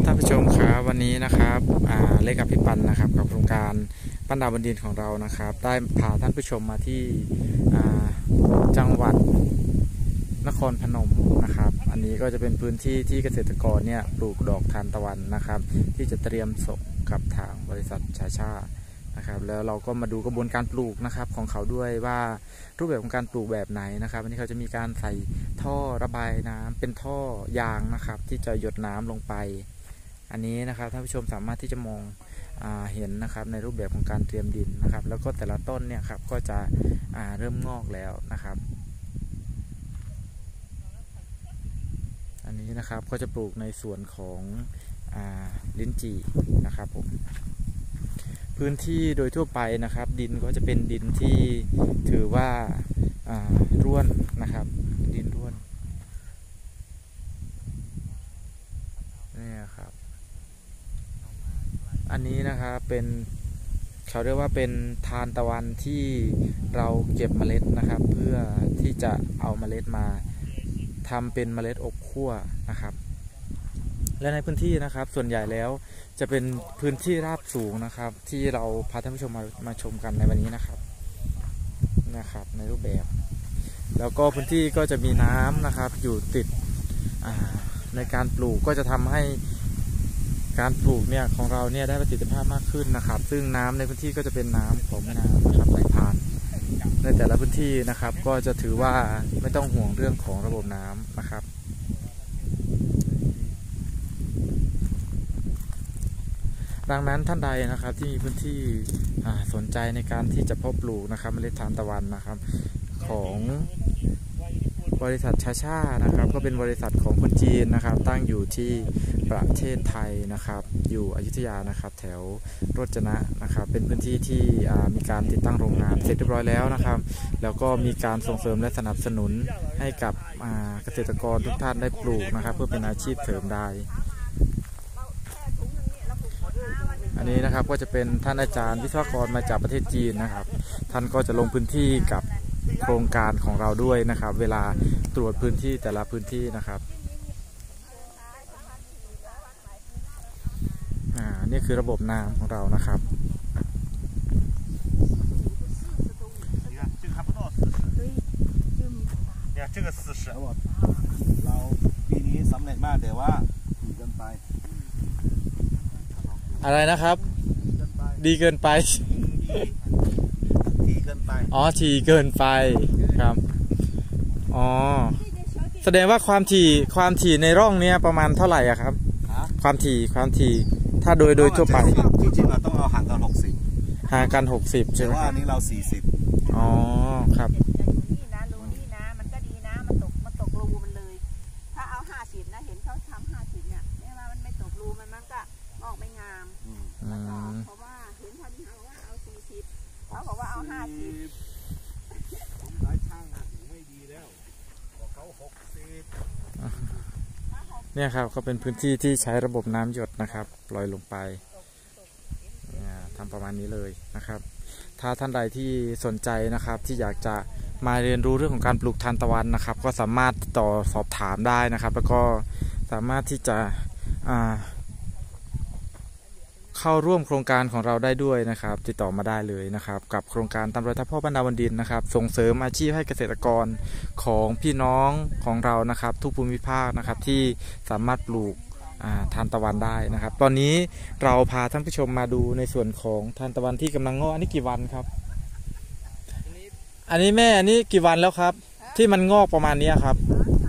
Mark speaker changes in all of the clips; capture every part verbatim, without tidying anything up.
Speaker 1: ท่านผู้ชมครับวันนี้นะครับเล็กกับพี่ปันนะครับกับโครงการปั้นดาวบนดินของเรานะครับได้พาท่านผู้ชมมาที่จังหวัดนครพนมนะครับอันนี้ก็จะเป็นพื้นที่ที่เกษตรกรเนี่ยปลูกดอกทานตะวันนะครับที่จะเตรียมส่งกับทางบริษัทชาชานะครับแล้วเราก็มาดูกระบวนการปลูกนะครับของเขาด้วยว่ารูปแบบของการปลูกแบบไหนนะครับอันนี้เขาจะมีการใส่ท่อระบายน้ำเป็นท่อยางนะครับที่จะหยดน้ำลงไปอันนี้นะครับท่านผู้ชมสามารถที่จะมองเห็นนะครับในรูปแบบของการเตรียมดินนะครับแล้วก็แต่ละต้นเนี่ยครับก็จะเริ่มงอกแล้วนะครับอันนี้นะครับก็จะปลูกในส่วนของลิ้นจี่นะครับผมพื้นที่โดยทั่วไปนะครับดินก็จะเป็นดินที่ถือว่าร่วนนะครับดินร่วนนี่ครับอันนี้นะครับเป็นเขาเรียกว่าเป็นทานตะวันที่เราเก็บเมล็ดนะครับเพื่อที่จะเอาเมล็ดมาทำเป็นเมล็ดอบคั่วนะครับและในพื้นที่นะครับส่วนใหญ่แล้วจะเป็นพื้นที่ราบสูงนะครับที่เราพาท่านผู้ชมมามาชมกันในวันนี้นะครับนะครับในรูปแบบแล้วก็พื้นที่ก็จะมีน้ำนะครับอยู่ติดในการปลูกก็จะทำให้การปลูกเนี่ยของเราเนี่ยได้ประสิทธิภาพมากขึ้นนะครับซึ่งน้ำในพื้นที่ก็จะเป็นน้ำของแม่น้ำนะครับไหลผ่านในแต่ละพื้นที่นะครับก็จะถือว่าไม่ต้องห่วงเรื่องของระบบน้ำนะครับดังนั้นท่านใดนะครับที่มีพื้นที่สนใจในการที่จะเพาะปลูกนะครับเมล็ดทานตะวันนะครับของบริษัทชาชานะครับก็เป็นบริษัทของคนจีนนะครับตั้งอยู่ที่ประเทศไทยนะครับอยู่อยุธยานะครับแถวโรจนะนะครับเป็นพื้นที่ที่มีการติดตั้งโรงงานเสร็จเรียบร้อยแล้วนะครับแล้วก็มีการส่งเสริมและสนับสนุนให้กับเกษตรกรทุกท่านได้ปลูกนะครับเพื่อเป็นอาชีพเสริมได้อันนี้นะครับก็จะเป็นท่านอาจารย์วิศวกรมาจากประเทศจีนนะครับท่านก็จะลงพื้นที่กับโครงการของเราด้วยนะครับเวลาตรวจพื้นที่แต่ละพื้นที่นะครับอ่านี่คือระบบน้ำของเรานะครับ
Speaker 2: เราปีนี้สำเร็จมากแต่ว่าดีเกินไป
Speaker 1: อะไรนะครับดีเกินไป
Speaker 2: ทีเกินไป
Speaker 1: อ๋อทีเกินไปครับอ๋อแสดงว่าความถี่ความถี่ในร่องเนี้ยประมาณเท่าไหร่อะครับความถี่ความถี่ถ้าโดยโดยทั่วไป
Speaker 2: ที่จริงเราต้องเอาห่างกันหกสิบ
Speaker 1: ห่างกันหกสิบใช่ไหม
Speaker 2: ว่าอันนี้เราสี่สิบ
Speaker 1: อ๋อครับ
Speaker 3: เพราะว่าเห็นพอดีเขาว่าเอาสี่สิบเขาบอกว่าเอาห้าสิบ
Speaker 2: ผมสายช่างไม่ดีแล้วบอกเขาหกสิบ
Speaker 1: เนี่ยครับก็เป็นพื้นที่ที่ใช้ระบบน้ำหยดนะครับปล่อยลงไปทำประมาณนี้เลยนะครับถ้าท่านใดที่สนใจนะครับที่อยากจะมาเรียนรู้เรื่องของการปลูกทานตะวันนะครับก็สามารถติดต่อสอบถามได้นะครับแล้วก็สามารถที่จะเข้าร่วมโครงการของเราได้ด้วยนะครับติดต่อมาได้เลยนะครับกับโครงการตามรอยทัพพ่อปั้นดาวบนดินนะครับส่งเสริมอาชีพให้เกษตรกรของพี่น้องของเรานะครับทุกภูมิภาคนะครับที่สามารถปลูกทานตะวันได้นะครับตอนนี้เราพาท่านผู้ชมมาดูในส่วนของทานตะวันที่กำลังงอกอันนี้กี่วันครับอันนี้แม่อันนี้กี่วันแล้วครับที่มันงอกประมาณนี้ครับ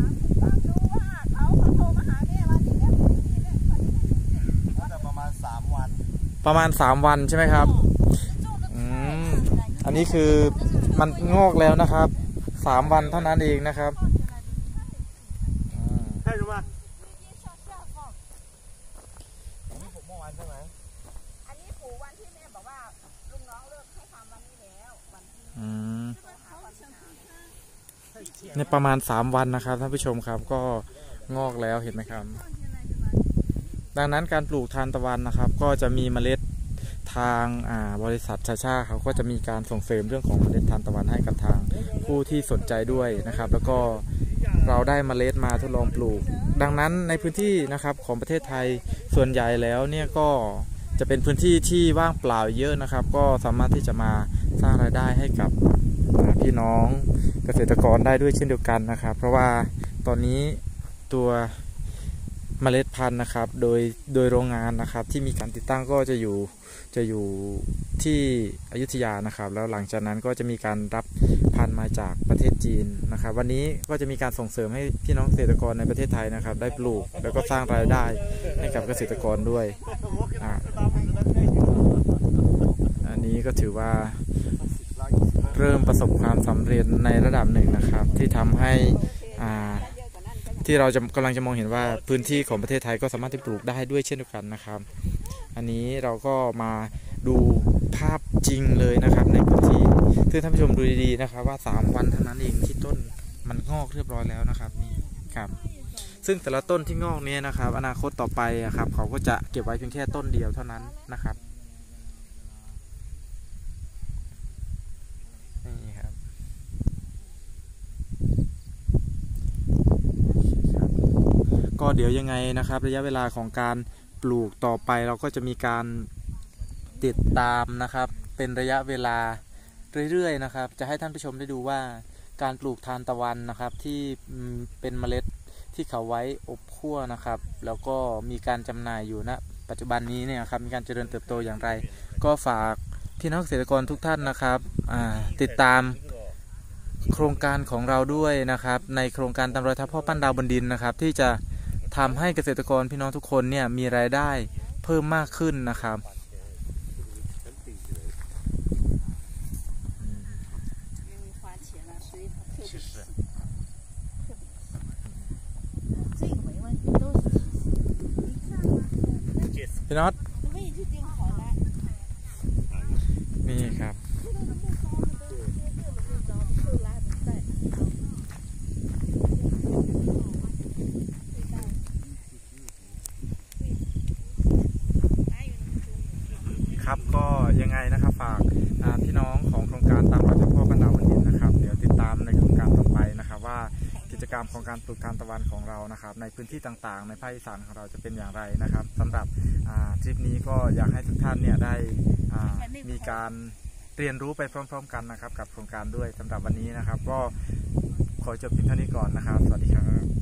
Speaker 1: ประมาณสามวันใช่ไหมครับอืมอันนี้คือมันงอกแล้วนะครับสามวันเท่านั้นเองนะครับ
Speaker 2: ใช่หรือเปล่าอันนี้ผมเมื่อวานใช่ไหม
Speaker 3: อันนี้ปลูกวันที่แม่บอกว่าลุงน้องเลิกให้ทำวันนี้แล้ววันที่
Speaker 1: อืมในประมาณสามวันนะครับท่านผู้ชมครับก็งอกแล้วเห็นไหมครับดังนั้นการปลูกทานตะวันนะครับก็จะมีเมล็ดทางบริษัทชาชาเขาก็จะมีการส่งเสริมเรื่องของเมล็ดทานตะวันให้กับทางผู้ที่สนใจด้วยนะครับแล้วก็เราได้เมล็ดมาทดลองปลูกดังนั้นในพื้นที่นะครับของประเทศไทยส่วนใหญ่แล้วเนี่ยก็จะเป็นพื้นที่ที่ว่างเปล่าเยอะนะครับก็สามารถที่จะมาสร้างรายได้ให้กับพี่น้องเกษตรกรได้ด้วยเช่นเดียวกันนะครับเพราะว่าตอนนี้ตัวเมล็ดพันธุ์นะครับโดยโดยโรงงานนะครับที่มีการติดตั้งก็จะอยู่จะอยู่ที่อยุธยานะครับแล้วหลังจากนั้นก็จะมีการรับพันธุ์มาจากประเทศจีนนะครับวันนี้ก็จะมีการส่งเสริมให้พี่น้องเกษตรกรในประเทศไทยนะครับได้ปลูกแล้วก็สร้างรายได้ให้กับเกษตรกรด้วยอ่าอันนี้ก็ถือว่าเริ่มประสบความสำเร็จในระดับหนึ่งนะครับที่ทำให้อ่าที่เราจะกำลังจะมองเห็นว่าพื้นที่ของประเทศไทยก็สามารถที่ปลูกได้ด้วยเช่นเดียวกันนะครับอันนี้เราก็มาดูภาพจริงเลยนะครับในพื้นที่ซึ่งท่านผู้ชมดูดีๆนะครับว่าสามวันเท่านั้นเองที่ต้นมันงอกเรียบร้อยแล้วนะครับนี่ครับซึ่งแต่ละต้นที่งอกนี้นะครับอนาคตต่อไปครับเขาก็จะเก็บไว้เพียงแค่ต้นเดียวเท่านั้นนะครับนี่ครับก็เดี๋ยวยังไงนะครับระยะเวลาของการปลูกต่อไปเราก็จะมีการติดตามนะครับเป็นระยะเวลาเรื่อยๆนะครับจะให้ท่านผู้ชมได้ดูว่าการปลูกทานตะวันนะครับที่เป็นเมล็ดที่เขาไว้อบคั่วนะครับแล้วก็มีการจำหน่ายอยู่ณปัจจุบันนี้เนี่ยครับมีการเจริญเติบโตอย่างไรก็ฝากพี่น้องเกษตรกรทุกท่านนะครับติดตามโครงการของเราด้วยนะครับในโครงการตามรอยเท้าพ่อปั้นดาวบนดินนะครับที่จะทำให้เกษตรกรพี่น้องทุกคนเนี่ยมีรายได้เพิ่มมากขึ้นนะครับพี่น็อตนี่ครับครับก็ยังไงนะครับฝากพี่น้องของโครงการตามรอยเท้าพ่อปั้นดาวบนดินนะครับเดี๋ยวติดตามในโครงการต่อไปนะครับว่ากิจกรรมของการปลูกทานตะวันของเรานะครับในพื้นที่ต่างๆในภาคอีสานของเราจะเป็นอย่างไรนะครับสำหรับทริปนี้ก็อยากให้ทุกท่านเนี่ยได้มีการเรียนรู้ไปพร้อมๆกันนะครับกับโครงการด้วยสำหรับวันนี้นะครับก็ขอจบเพียงเท่านี้ก่อนนะครับสวัสดีครับ